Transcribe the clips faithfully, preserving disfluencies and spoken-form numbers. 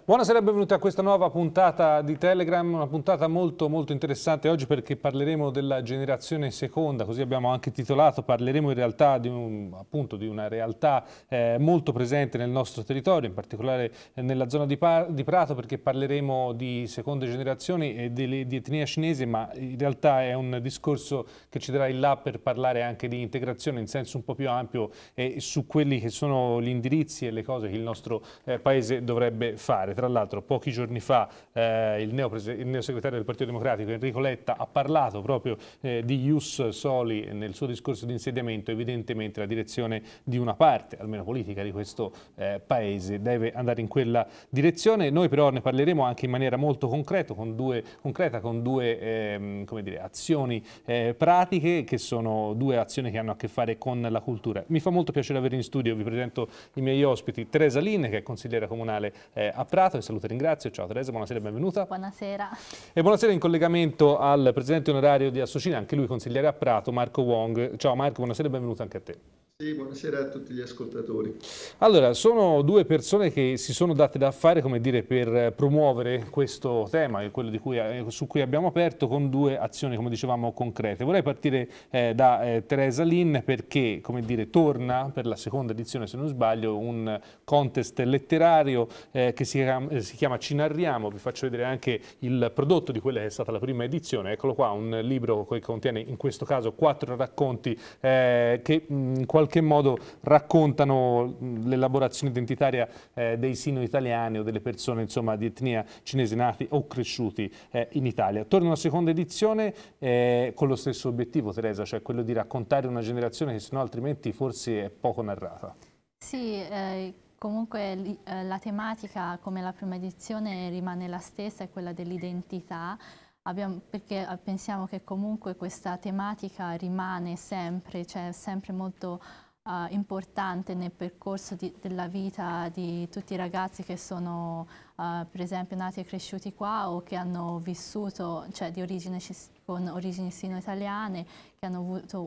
Buonasera e benvenuti a questa nuova puntata di Telegram, una puntata molto molto interessante oggi perché parleremo della generazione seconda, così abbiamo anche titolato, parleremo in realtà di, un, appunto, di una realtà eh, molto presente nel nostro territorio, in particolare eh, nella zona di, di Prato, perché parleremo di seconde generazioni e di, di etnia cinese, ma in realtà è un discorso che ci darà il là per parlare anche di integrazione in senso un po' più ampio e su quelli che sono gli indirizzi e le cose che il nostro eh, paese dovrebbe fare. Tra l'altro pochi giorni fa eh, il, neo il neosegretario del Partito Democratico Enrico Letta ha parlato proprio eh, di ius soli nel suo discorso di insediamento. Evidentemente la direzione di una parte, almeno politica, di questo eh, paese deve andare in quella direzione. Noi però ne parleremo anche in maniera molto concreta, con due, concreta, con due eh, come dire, azioni eh, pratiche, che sono due azioni che hanno a che fare con la cultura. Mi fa molto piacere avere in studio, vi presento i miei ospiti, Teresa Lin, che è consigliera comunale eh, a Prato, che saluto e ringrazio. Ciao Teresa, buonasera e benvenuta. Buonasera. E buonasera in collegamento al presidente onorario di Associna, anche lui consigliere a Prato, Marco Wong. Ciao Marco, buonasera e benvenuto anche a te. Sì, buonasera a tutti gli ascoltatori. Allora, sono due persone che si sono date da fare, come dire, per promuovere questo tema, quello di cui, su cui abbiamo aperto, con due azioni, come dicevamo, concrete. Vorrei partire eh, da eh, Teresa Lin perché, come dire, torna per la seconda edizione, se non sbaglio, un contest letterario eh, che si chiama, si chiama Cinarriamo. Vi faccio vedere anche il prodotto di quella che è stata la prima edizione. Eccolo qua, un libro che contiene in questo caso quattro racconti eh, che in qualche In qualche modo raccontano l'elaborazione identitaria eh, dei sino-italiani o delle persone, insomma, di etnia cinese nati o cresciuti eh, in Italia. Torna una seconda edizione eh, con lo stesso obiettivo, Teresa, cioè quello di raccontare una generazione che sennò altrimenti forse è poco narrata. Sì, eh, comunque eh, la tematica come la prima edizione rimane la stessa, è quella dell'identità. Abbiamo, perché pensiamo che comunque questa tematica rimane sempre, cioè sempre molto uh, importante nel percorso di, della vita di tutti i ragazzi che sono uh, per esempio nati e cresciuti qua o che hanno vissuto, cioè di origine, con origini sino-italiane, che hanno avuto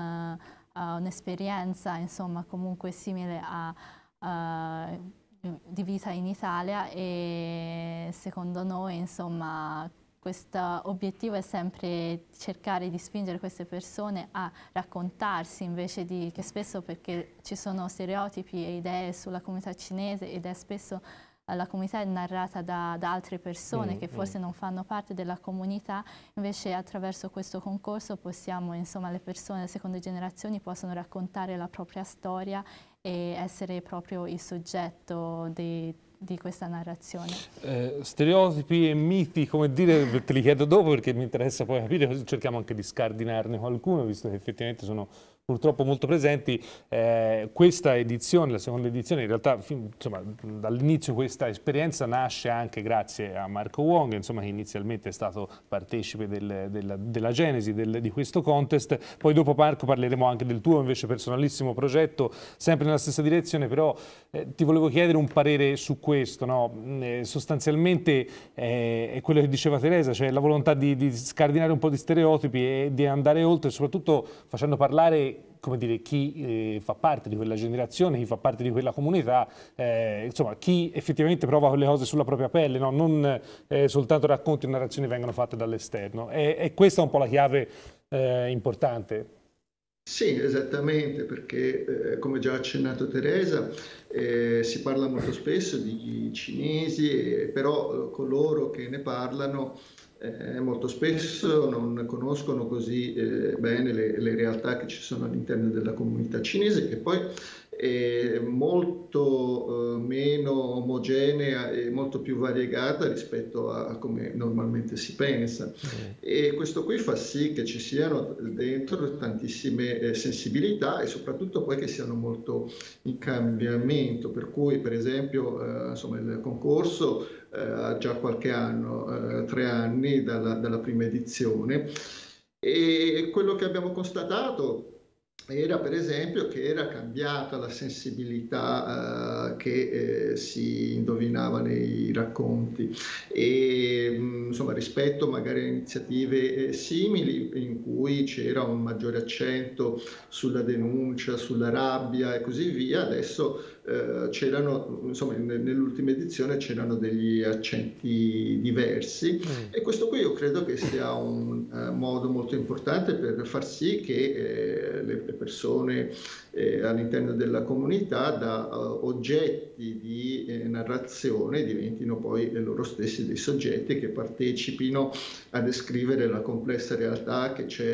un'esperienza uh, un insomma comunque simile a uh, di vita in Italia, e secondo noi insomma questo obiettivo è sempre cercare di spingere queste persone a raccontarsi, invece di che spesso, perché ci sono stereotipi e idee sulla comunità cinese ed è spesso la comunità è narrata da, da altre persone mm, che forse mm. non fanno parte della comunità. Invece attraverso questo concorso possiamo, insomma, le persone delle seconde generazioni possono raccontare la propria storia e essere proprio il soggetto dei di questa narrazione. Eh, stereotipi e miti, come dire, te li chiedo dopo perché mi interessa poi capire, così cerchiamo anche di scardinarne qualcuno, visto che effettivamente sono purtroppo molto presenti. Eh, questa edizione, la seconda edizione, in realtà insomma, dall'inizio questa esperienza nasce anche grazie a Marco Wong, insomma, che inizialmente è stato partecipe del, della, della genesi del, di questo contest. Poi dopo, Marco, parleremo anche del tuo invece personalissimo progetto, sempre nella stessa direzione, però eh, ti volevo chiedere un parere su questo, no? Eh, sostanzialmente eh, è quello che diceva Teresa, cioè la volontà di, di scardinare un po' di stereotipi e di andare oltre, soprattutto facendo parlare, come dire, chi eh, fa parte di quella generazione, chi fa parte di quella comunità, eh, insomma, chi effettivamente prova quelle cose sulla propria pelle, no? Non eh, soltanto racconti e narrazioni vengono fatte dall'esterno. E, e questa è un po' la chiave eh, importante. Sì, esattamente, perché eh, come già accennato Teresa, eh, si parla molto spesso di cinesi, eh, però eh, coloro che ne parlano eh, molto spesso non conoscono così eh, bene le, le realtà che ci sono all'interno della comunità cinese, che poi è molto eh, meno omogenea e molto più variegata rispetto a, a come normalmente si pensa. Mm. E questo qui fa sì che ci siano dentro tantissime eh, sensibilità e soprattutto poi che siano molto in cambiamento, per cui per esempio eh, insomma, il concorso eh, ha già qualche anno, eh, tre anni dalla, dalla prima edizione, e quello che abbiamo constatato era per esempio che era cambiata la sensibilità uh, che eh, si indovinava nei racconti e insomma rispetto magari a iniziative eh, simili in cui c'era un maggiore accento sulla denuncia, sulla rabbia e così via, adesso eh, c'erano, insomma, nell'ultima edizione c'erano degli accenti diversi mm. e questo qui io credo che sia un uh, modo molto importante per far sì che eh, le, le persone eh, all'interno della comunità da uh, oggetti di eh, narrazione diventino poi loro stessi dei soggetti che partecipino a descrivere la complessa realtà che c'è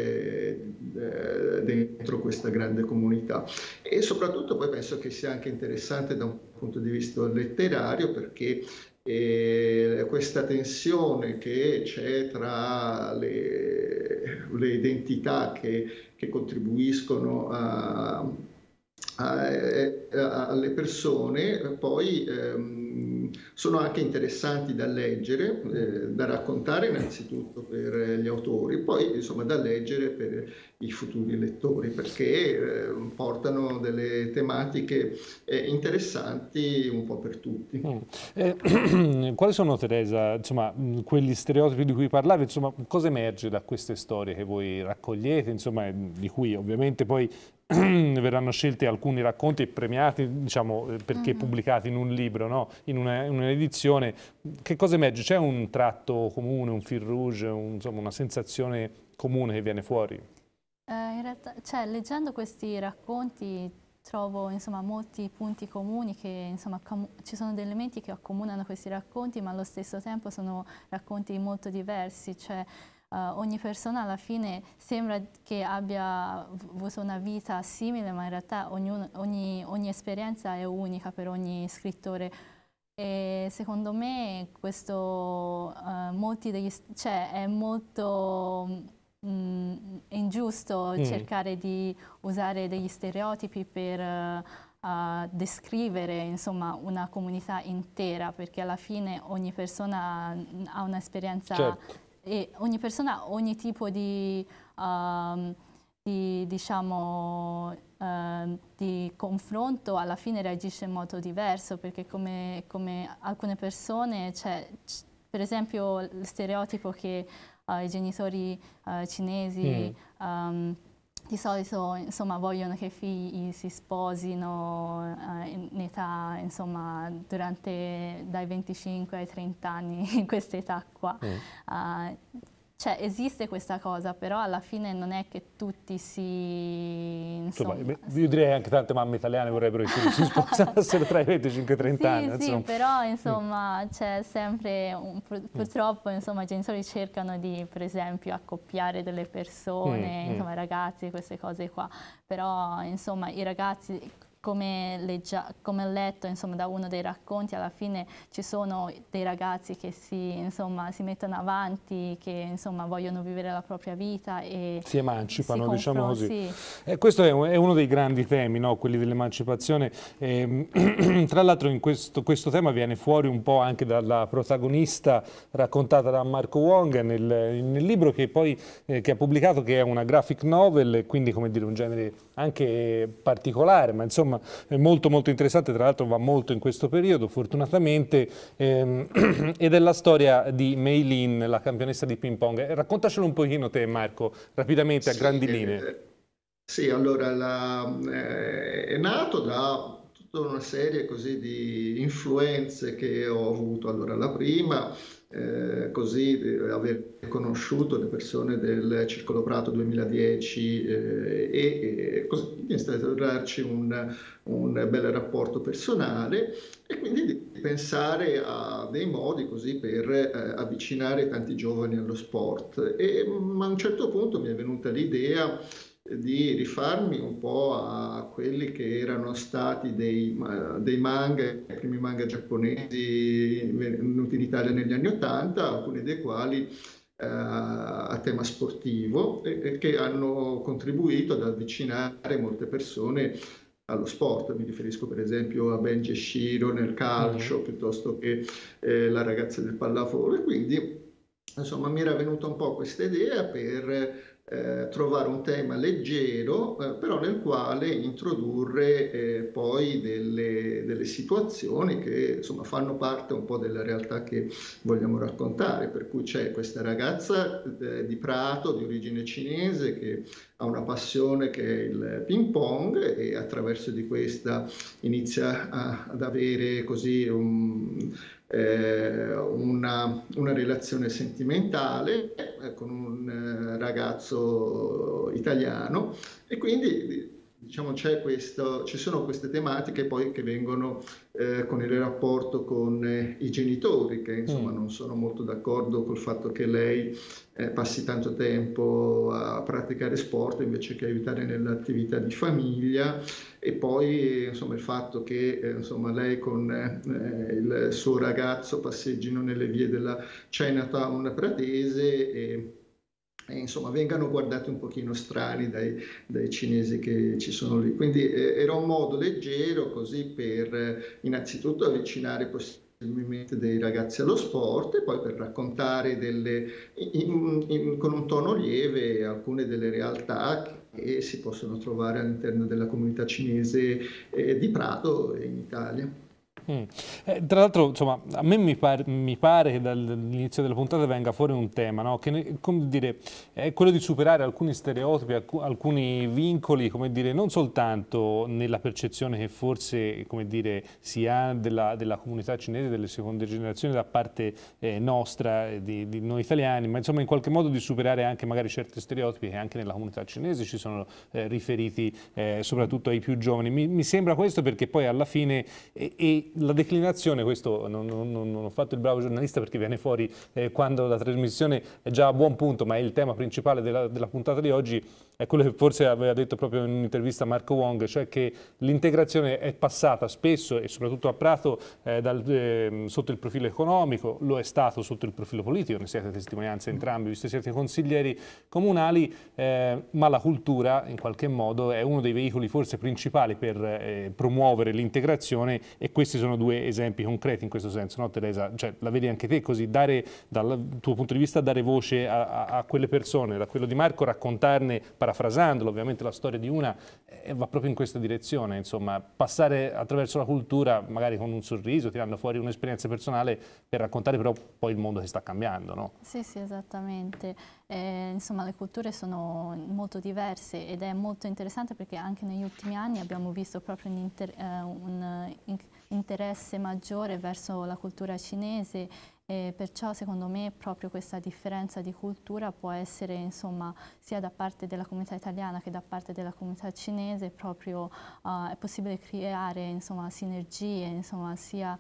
eh, dentro questa grande comunità. E soprattutto poi penso che sia anche interessante da un punto di vista letterario, perché eh, questa tensione che c'è tra le, le identità che, che contribuiscono a, a, a, alle persone poi ehm, sono anche interessanti da leggere, eh, da raccontare innanzitutto per gli autori, poi insomma da leggere per i futuri lettori, perché eh, portano delle tematiche eh, interessanti un po' per tutti. Mm. Eh, quali sono, Teresa, insomma, quegli stereotipi di cui parlavi, insomma, cosa emerge da queste storie che voi raccogliete, insomma, di cui ovviamente poi verranno scelti alcuni racconti e premiati, diciamo, perché uh-huh. pubblicati in un libro, no? In un'edizione. Che cosa emerge? C'è un tratto comune, un fil rouge, un, insomma, una sensazione comune che viene fuori? Eh, in realtà, cioè, leggendo questi racconti trovo, insomma, molti punti comuni, che insomma, ci sono degli elementi che accomunano questi racconti, ma allo stesso tempo sono racconti molto diversi. Cioè, Uh, ogni persona alla fine sembra che abbia avuto una vita simile, ma in realtà ognuno, ogni, ogni esperienza è unica per ogni scrittore. E secondo me questo uh, molti degli, cioè, è molto mm, ingiusto mm. cercare di usare degli stereotipi per uh, uh, descrivere, insomma, una comunità intera, perché alla fine ogni persona ha un'esperienza. Certo. E ogni persona ha ogni tipo di, um, di, diciamo, uh, di confronto, alla fine reagisce in modo diverso, perché come, come alcune persone, c'è, per esempio lo stereotipo che uh, i genitori uh, cinesi mm. um, di solito, insomma, vogliono che i figli si sposino uh, in età, insomma, durante dai venticinque ai trenta anni, in questa età qua. Mm. Uh, cioè, esiste questa cosa, però alla fine non è che tutti si... Insomma, insomma, io direi anche tante mamme italiane vorrebbero che i figli si sposassero tra i venticinque e i trenta sì, anni. Sì, insomma. però insomma mm. c'è sempre, un, purtroppo insomma, i genitori cercano di, per esempio, accoppiare delle persone, mm. insomma, i ragazzi, queste cose qua. Però insomma i ragazzi... Come, leggia, come ho letto, insomma, da uno dei racconti, alla fine ci sono dei ragazzi che si, insomma, si mettono avanti, che insomma, vogliono vivere la propria vita e si emancipano, si diciamo così. Sì. Eh, questo è, è uno dei grandi temi, no? Quelli dell'emancipazione. Eh, tra l'altro in questo, questo tema viene fuori un po' anche dalla protagonista raccontata da Marco Wong nel, nel libro che poi eh, che ha pubblicato, che è una graphic novel, quindi come dire un genere anche particolare, ma insomma è molto molto interessante, tra l'altro va molto in questo periodo fortunatamente, ehm, ed è la storia di Mei Lin, la campionessa di ping pong. Raccontacelo un pochino te, Marco, rapidamente, a sì, grandi linee. Eh, sì, allora la, eh, è nato da tutta una serie così di influenze che ho avuto. Allora la prima, eh, così eh, aver conosciuto le persone del Circolo Prato duemiladieci eh, e, e così instaurarci un, un bel rapporto personale, e quindi di pensare a dei modi così per eh, avvicinare tanti giovani allo sport. E ma a un certo punto mi è venuta l'idea di rifarmi un po' a quelli che erano stati dei, dei manga, i primi manga giapponesi venuti in Italia negli anni Ottanta, alcuni dei quali eh, a tema sportivo, e, e che hanno contribuito ad avvicinare molte persone allo sport. Mi riferisco per esempio a Benji e Shiro nel calcio, mm-hmm. piuttosto che eh, la ragazza del pallavolo, e quindi insomma mi era venuta un po' questa idea per eh, trovare un tema leggero, eh, però nel quale introdurre eh, poi delle, delle situazioni che insomma fanno parte un po' della realtà che vogliamo raccontare, per cui c'è questa ragazza eh, di Prato di origine cinese che ha una passione che è il ping pong e attraverso di questa inizia a, ad avere così un, eh, una, una relazione sentimentale eh, con un eh, ragazzo italiano e quindi diciamo c'è questo, ci sono queste tematiche poi che vengono eh, con il rapporto con eh, i genitori che insomma Mm. non sono molto d'accordo col fatto che lei eh, passi tanto tempo a praticare sport invece che aiutare nell'attività di famiglia e poi insomma il fatto che eh, insomma lei con eh, il suo ragazzo passeggino nelle vie della Chinatown pratese e e insomma vengano guardati un pochino strani dai, dai cinesi che ci sono lì. Quindi eh, era un modo leggero così per eh, innanzitutto avvicinare possibilmente dei ragazzi allo sport e poi per raccontare delle, in, in, con un tono lieve alcune delle realtà che si possono trovare all'interno della comunità cinese eh, di Prato in Italia. Mm. Eh, tra l'altro, insomma, a me mi pare, mi pare che dall'inizio della puntata venga fuori un tema, no? Che ne- come dire, è quello di superare alcuni stereotipi, alc- alcuni vincoli, come dire, non soltanto nella percezione che forse, come dire, si ha della, della comunità cinese, delle seconde generazioni da parte eh, nostra, eh, di, di noi italiani, ma insomma in qualche modo di superare anche magari certi stereotipi che anche nella comunità cinese ci sono eh, riferiti eh, soprattutto ai più giovani. Mi, mi sembra questo perché poi alla fine e, e la declinazione, questo non, non, non ho fatto il bravo giornalista perché viene fuori eh, quando la trasmissione è già a buon punto, ma è il tema principale della, della puntata di oggi, è quello che forse aveva detto proprio in un'intervista Marco Wong, cioè che l'integrazione è passata spesso e soprattutto a Prato eh, dal, eh, sotto il profilo economico, lo è stato sotto il profilo politico, ne siete testimonianze entrambi, visto che siete consiglieri comunali, eh, ma la cultura in qualche modo è uno dei veicoli forse principali per eh, promuovere l'integrazione e questi sono due esempi concreti in questo senso, no Teresa? Cioè, la vedi anche te così, dare dal tuo punto di vista dare voce a, a, a quelle persone, da quello di Marco raccontarne, parafrasandolo ovviamente la storia di una, eh, va proprio in questa direzione, insomma, passare attraverso la cultura magari con un sorriso, tirando fuori un'esperienza personale per raccontare però poi il mondo che sta cambiando, no? Sì, sì, esattamente. Eh, insomma, le culture sono molto diverse ed è molto interessante perché anche negli ultimi anni abbiamo visto proprio un, inter eh, un in interesse maggiore verso la cultura cinese e perciò secondo me proprio questa differenza di cultura può essere insomma sia da parte della comunità italiana che da parte della comunità cinese, proprio uh, è possibile creare insomma sinergie insomma sia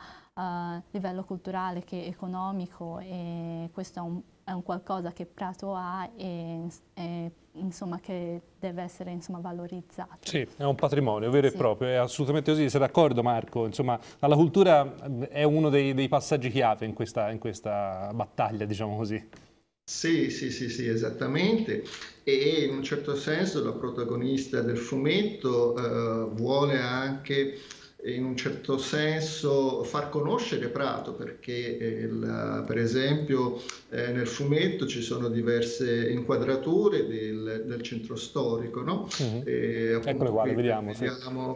a livello culturale che economico e questo è un, è un qualcosa che Prato ha e, e insomma che deve essere insomma valorizzato. Sì, è un patrimonio vero Sì. e proprio, è assolutamente così, sei d'accordo Marco? Insomma, la cultura è uno dei, dei passaggi chiave in questa, in questa battaglia, diciamo così. Sì, sì, sì, sì, esattamente. E in un certo senso la protagonista del fumetto eh, vuole anche in un certo senso far conoscere Prato perché eh, il, per esempio eh, nel fumetto ci sono diverse inquadrature del, del centro storico, no? Mm-hmm. E, Eccole appunto qua, qui le vediamo. vediamo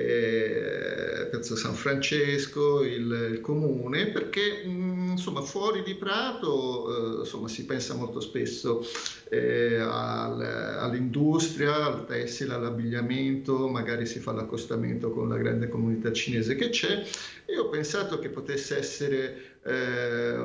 eh, Piazza San Francesco, il, il comune, perché mh, insomma fuori di Prato eh, insomma, si pensa molto spesso eh, al, all'industria, al tessile, all'abbigliamento, magari si fa l'accostamento con la grande comunità cinese che c'è e ho pensato che potesse essere eh,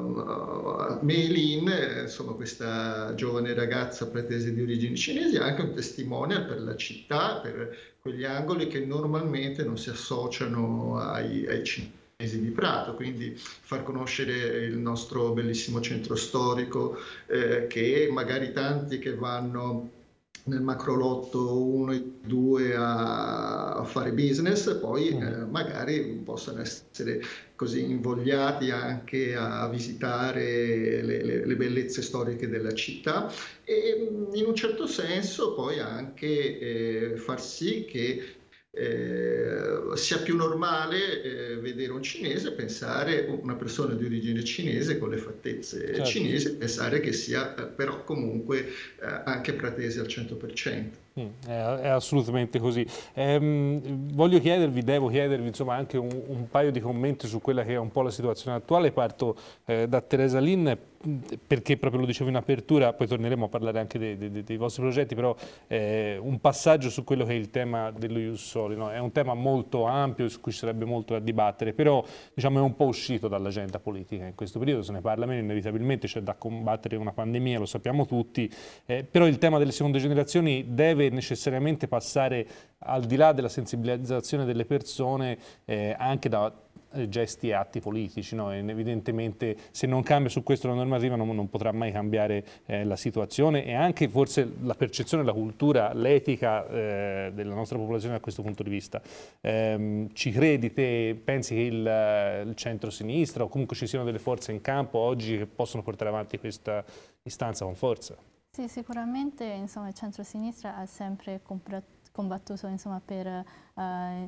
Mei Lin, insomma questa giovane ragazza pratese di origini cinesi, anche un testimonial per la città, per quegli angoli che normalmente non si associano ai, ai cinesi di Prato, quindi far conoscere il nostro bellissimo centro storico eh, che magari tanti che vanno nel macrolotto uno e due a, a fare business, poi eh, magari possano essere così invogliati anche a visitare le, le, le bellezze storiche della città e in un certo senso poi anche eh, far sì che eh, sia più normale eh, vedere un cinese, pensare una persona di origine cinese con le fattezze Certo. cinesi, pensare che sia eh, però comunque eh, anche pratese al cento per cento. Mm, è, è assolutamente così. Ehm, voglio chiedervi, devo chiedervi insomma anche un, un paio di commenti su quella che è un po' la situazione attuale. Parto eh, da Teresa Lin, perché proprio lo dicevo in apertura, poi torneremo a parlare anche dei, dei, dei vostri progetti, però eh, un passaggio su quello che è il tema dello Ius Soli, no? È un tema molto ampio su cui ci sarebbe molto da dibattere, però diciamo è un po' uscito dall'agenda politica in questo periodo, se ne parla meno, inevitabilmente c'è da combattere una pandemia, lo sappiamo tutti, eh, però il tema delle seconde generazioni deve necessariamente passare al di là della sensibilizzazione delle persone eh, anche da gesti e atti politici, no? E evidentemente se non cambia su questo la normativa non, non potrà mai cambiare eh, la situazione e anche forse la percezione, la cultura, l'etica eh, della nostra popolazione da questo punto di vista. Eh, ci credi te, pensi che il, il centro-sinistra o comunque ci siano delle forze in campo oggi che possono portare avanti questa istanza con forza? Sì, sicuramente insomma, il centro-sinistra ha sempre combattuto insomma, per eh, eh,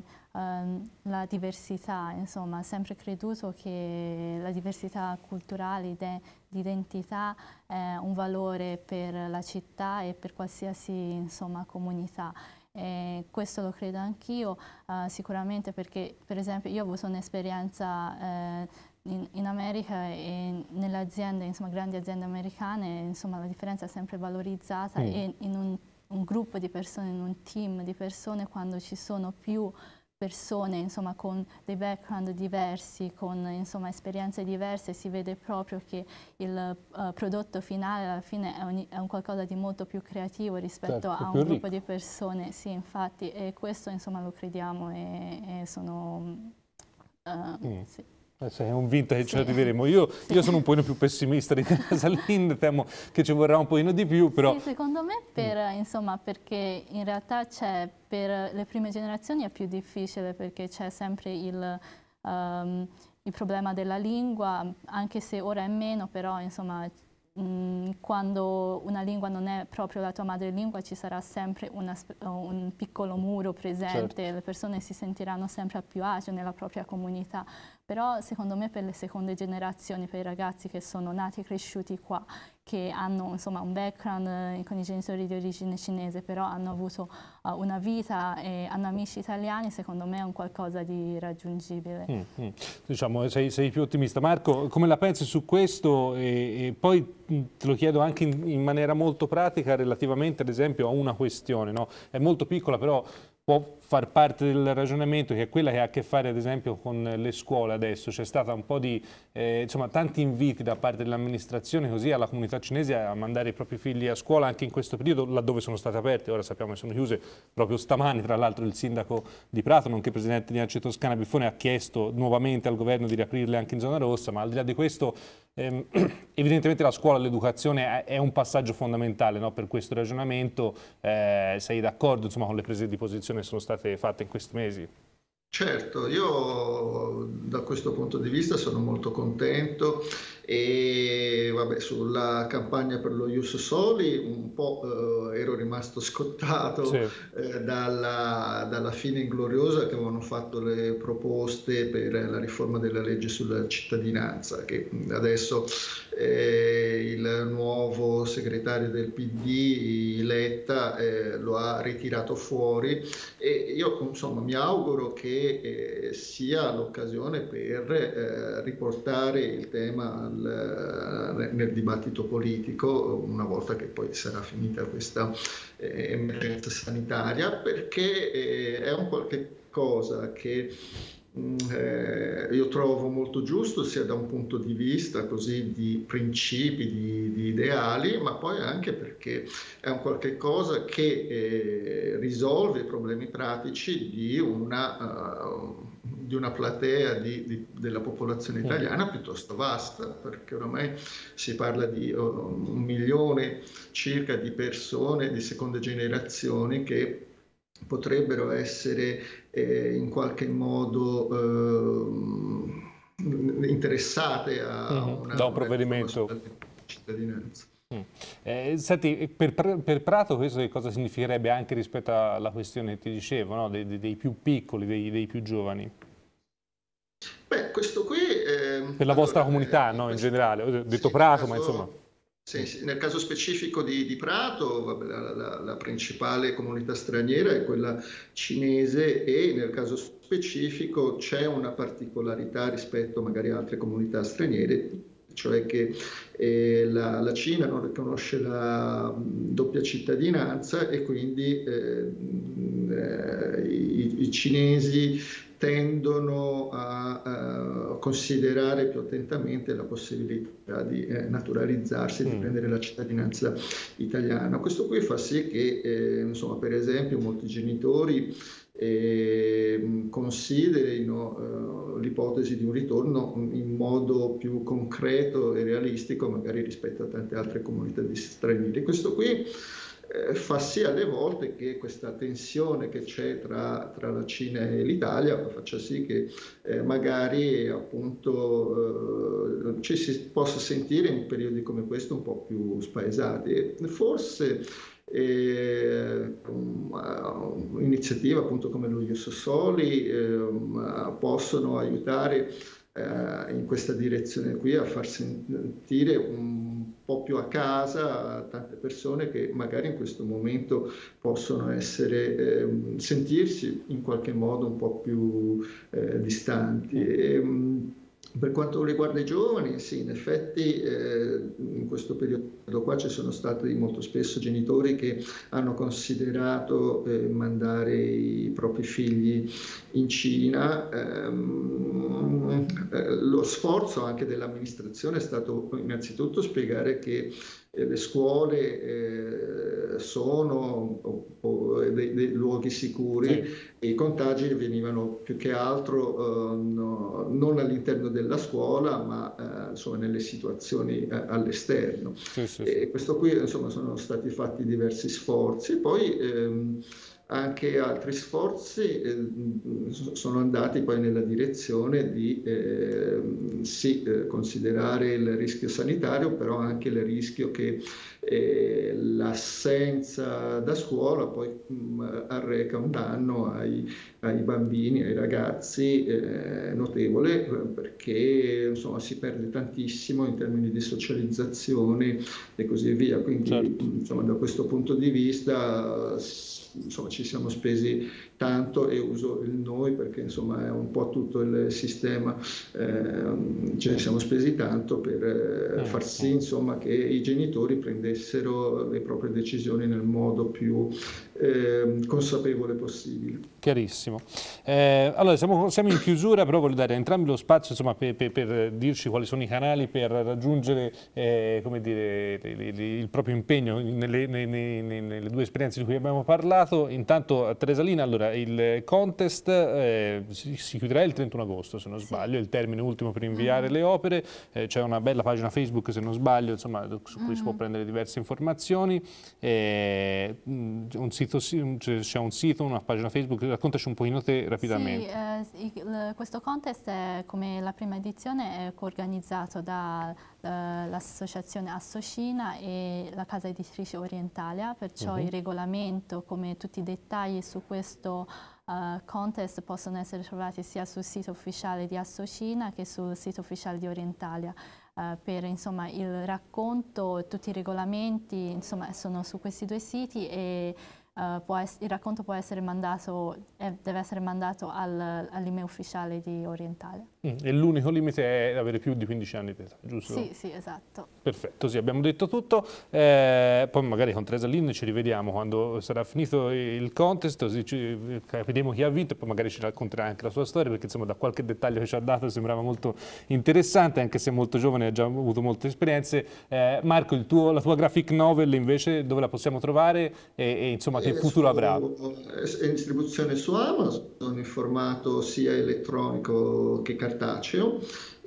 la diversità, insomma, ha sempre creduto che la diversità culturale, di identità è un valore per la città e per qualsiasi insomma, comunità. E questo lo credo anch'io, eh, sicuramente perché per esempio io ho avuto un'esperienza eh, In, in America e nelle aziende, insomma, grandi aziende americane, insomma, la differenza è sempre valorizzata mm. e in un, un gruppo di persone, in un team di persone, quando ci sono più persone, insomma, con dei background diversi, con, insomma, esperienze diverse, si vede proprio che il uh, prodotto finale alla fine è un, è un qualcosa di molto più creativo rispetto certo, a un gruppo di persone. Sì, infatti, e questo, insomma, lo crediamo e, e sono... Uh, mm. sì. Sei convinta che sì. ci arriveremo. Io, sì. io sono un pochino più pessimista di Teresa Lin, temo che ci vorrà un pochino di più, però... Sì, secondo me per, mm. insomma, perché in realtà c'è, per le prime generazioni è più difficile perché c'è sempre il, um, il problema della lingua, anche se ora è meno, però insomma... quando una lingua non è proprio la tua madrelingua ci sarà sempre una, un piccolo muro presente, certo. Le persone si sentiranno sempre a più agio nella propria comunità, però secondo me per le seconde generazioni, per i ragazzi che sono nati e cresciuti qua, che hanno insomma un background eh, con i genitori di origine cinese, però hanno avuto uh, una vita e hanno amici italiani, secondo me è un qualcosa di raggiungibile. Mm, mm. Diciamo, sei, sei più ottimista. Marco, come la pensi su questo? E, e poi te lo chiedo anche in, in maniera molto pratica relativamente ad esempio a una questione, no? È molto piccola però può far parte del ragionamento, che è quella che ha a che fare ad esempio con le scuole adesso. C'è stata un po' di, eh, insomma, tanti inviti da parte dell'amministrazione così alla comunità cinese a mandare i propri figli a scuola anche in questo periodo, laddove sono state aperte, ora sappiamo che sono chiuse proprio stamani. Tra l'altro il sindaco di Prato, nonché presidente di Ance Toscana Biffone, ha chiesto nuovamente al governo di riaprirle anche in zona rossa, ma al di là di questo ehm, evidentemente la scuola, l'educazione è un passaggio fondamentale, no? Per questo ragionamento eh, sei d'accordo insomma, con le prese di posizione che sono state fatte in questi mesi? Certo, io da questo punto di vista sono molto contento e vabbè, sulla campagna per lo Ius Soli un po' eh, ero rimasto scottato sì. eh, dalla, dalla fine ingloriosa che avevano fatto le proposte per la riforma della legge sulla cittadinanza, che adesso eh, il nuovo segretario del P D, Letta, eh, lo ha ritirato fuori e io insomma mi auguro che Eh, sia l'occasione per eh, riportare il tema al, nel dibattito politico una volta che poi sarà finita questa eh, emergenza sanitaria, perché eh, è un qualche cosa che Eh, io trovo molto giusto sia da un punto di vista così di principi, di, di ideali, ma poi anche perché è un qualche cosa che eh, risolve i problemi pratici di una, uh, di una platea di, di, della popolazione italiana piuttosto vasta, perché oramai si parla di uh, un milione circa di persone di seconde generazioni che potrebbero essere eh, in qualche modo eh, interessate a mm-hmm. una, da un provvedimento cittadinanza. Mm. Eh, senti, per, per Prato questo che cosa significherebbe anche rispetto alla questione che ti dicevo, no? dei, dei, dei più piccoli, dei, dei più giovani? Beh, questo qui, Per ehm, la vostra allora, eh, comunità, in no? In questo, generale, ho detto sì, nel Prato, ma insomma... caso, sì, sì, nel caso specifico di, di Prato, vabbè, la, la- la principale comunità straniera è quella cinese e nel caso specifico c'è una particolarità rispetto magari a altre comunità straniere, cioè che eh, la, la Cina non riconosce la mh, doppia cittadinanza e quindi eh, mh, eh, i, i cinesi tendono a, a considerare più attentamente la possibilità di eh, naturalizzarsi e di Mm. prendere la cittadinanza italiana. Questo qui fa sì che, eh, insomma, per esempio, molti genitori eh, considerino eh, l'ipotesi di un ritorno in modo più concreto e realistico, magari rispetto a tante altre comunità di stranieri. Questo qui eh, fa sì alle volte che questa tensione che c'è tra, tra la Cina e l'Italia faccia sì che eh, magari appunto eh, ci si possa sentire in periodi come questo un po' più spaesati. E forse eh, un'iniziativa appunto come lo Ius Soli eh, possono aiutare eh, in questa direzione qui a far sentire un po' più a casa tante persone che magari in questo momento possono essere, eh, sentirsi in qualche modo un po' più eh, distanti. E, mh, per quanto riguarda i giovani, sì, in effetti eh, in questo periodo qua ci sono stati molto spesso genitori che hanno considerato eh, mandare i propri figli in Cina. Ehm, eh, lo sforzo anche dell'amministrazione è stato innanzitutto spiegare che eh, le scuole eh, sono o, o dei, dei luoghi sicuri Sì, e i contagi venivano più che altro eh, no, non all'interno della scuola, ma eh, insomma, nelle situazioni eh, all'esterno. sì, sì, sì. E questo qui insomma, sono stati fatti diversi sforzi. Poi ehm, anche altri sforzi eh, sono andati poi nella direzione di eh, sì, eh, considerare il rischio sanitario, però anche il rischio che eh, l'assenza da scuola poi mh, arreca un danno ai, ai bambini, ai ragazzi eh, notevole, perché insomma, si perde tantissimo in termini di socializzazione e così via. Quindi Certo. insomma, da questo punto di vista insomma, ci siamo spesi tanto e uso il noi perché insomma è un po' tutto il sistema, eh, ce ne siamo spesi tanto per eh, Mm, far sì mm. insomma, che i genitori prendessero le proprie decisioni nel modo più eh, consapevole possibile. Chiarissimo. Eh, allora, siamo, siamo in chiusura, però voglio dare a entrambi lo spazio insomma, per, per, per dirci quali sono i canali per raggiungere eh, come dire, il proprio impegno nelle, nelle, nelle due esperienze di cui abbiamo parlato. Intanto, Teresa Lina, allora, il contest eh, si, si chiuderà il trentuno agosto, se non sbaglio, è il termine ultimo per inviare Mm-hmm. le opere. Eh, c'è una bella pagina Facebook, se non sbaglio, insomma, su cui si può Mm-hmm. prendere diverse informazioni. Eh, un sito, c'è un sito, una pagina Facebook. Raccontaci un pochino te rapidamente. Sì, eh, il- questo contest, è, come la prima edizione, è coorganizzato dall'associazione Associna e la casa editrice Orientalia, perciò Uh-huh. il regolamento, come tutti i dettagli su questo uh, contest, possono essere trovati sia sul sito ufficiale di Associna che sul sito ufficiale di Orientalia. Uh, per insomma, il racconto, tutti i regolamenti insomma, sono su questi due siti e Uh, può ess- il racconto può essere mandato, eh, deve essere mandato al, all'email ufficiale di Orientalia. Mm, e l'unico limite è avere più di quindici anni di età, giusto? Sì, sì, esatto. Perfetto, sì, abbiamo detto tutto. Eh, poi magari con Teresa Lin ci rivediamo quando sarà finito il contest, così ci, capiremo chi ha vinto e poi magari ci racconterà anche la sua storia, perché insomma da qualche dettaglio che ci ha dato sembrava molto interessante, anche se molto giovane e ha già avuto molte esperienze. Eh, Marco, il tuo, la tua graphic novel invece dove la possiamo trovare e, e insomma che È, futuro avrà? su, è in distribuzione su Amazon in formato sia elettronico che cartaceo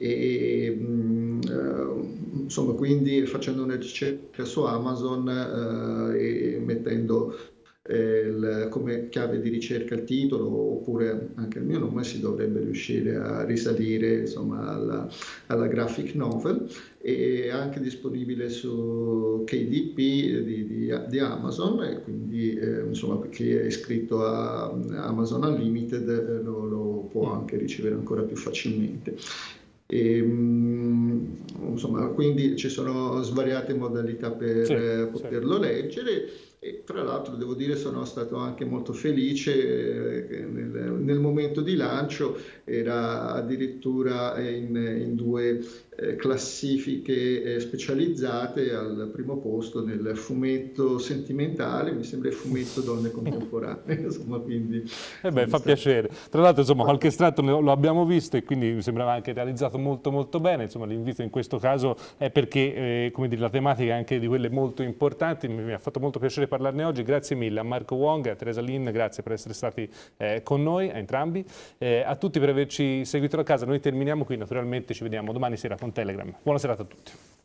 e mh, eh, insomma quindi facendo una ricerca su Amazon eh, e mettendo eh, il, come chiave di ricerca il titolo, oppure anche il mio nome, si dovrebbe riuscire a risalire insomma alla, alla graphic novel. È anche disponibile su K D P di, di, di Amazon, e quindi eh, insomma per chi è iscritto a Amazon Unlimited eh, lo, lo può anche ricevere ancora più facilmente. E, insomma, quindi ci sono svariate modalità per sì, eh, poterlo sì. leggere. E tra l'altro devo dire sono stato anche molto felice che nel, nel momento di lancio era addirittura in, in due eh, classifiche eh, specializzate, al primo posto nel fumetto sentimentale, mi sembra il fumetto donne contemporanee, insomma, quindi Eh beh, fa stato... piacere. Tra l'altro, insomma, qualche estratto lo abbiamo visto e quindi mi sembrava anche realizzato molto molto bene. Insomma, l'invito in questo caso è perché, eh, come dire, la tematica è anche di quelle molto importanti. Mi, mi ha fatto molto piacere parlarne oggi. Grazie mille a Marco Wong e a Teresa Lin, grazie per essere stati eh, con noi, a entrambi. Eh, a tutti per averci seguito da casa. Noi terminiamo qui, naturalmente ci vediamo domani sera con Telegram. Buona serata a tutti.